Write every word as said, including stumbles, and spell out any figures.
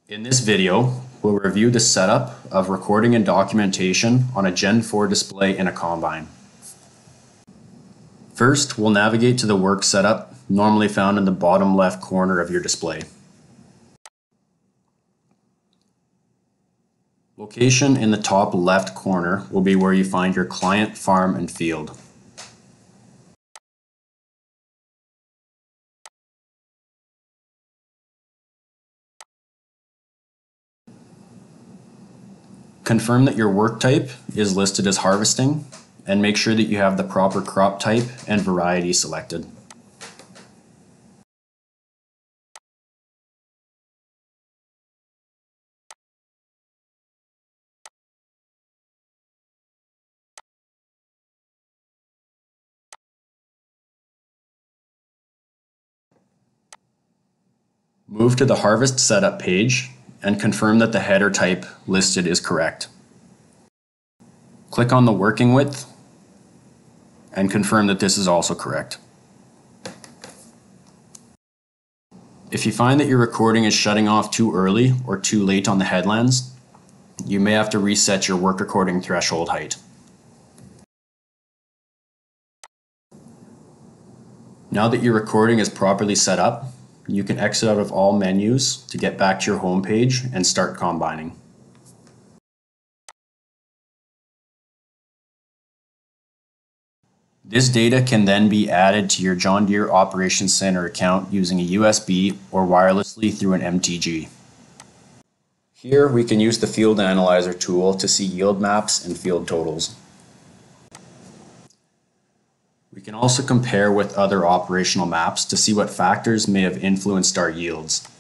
In this video, we'll review the setup of recording and documentation on a Gen four display in a combine. First, we'll navigate to the work setup, normally found in the bottom left corner of your display. Location in the top left corner will be where you find your client, farm, and field. Confirm that your work type is listed as harvesting, and make sure that you have the proper crop type and variety selected. Move to the Harvest Setup page and confirm that the header type listed is correct. Click on the working width and confirm that this is also correct. If you find that your recording is shutting off too early or too late on the headlands, you may have to reset your work recording threshold height. Now that your recording is properly set up, you can exit out of all menus to get back to your home page and start combining. This data can then be added to your John Deere Operations Center account using a U S B or wirelessly through an M T G. Here we can use the Field Analyzer tool to see yield maps and field totals. We can also compare with other operational maps to see what factors may have influenced our yields.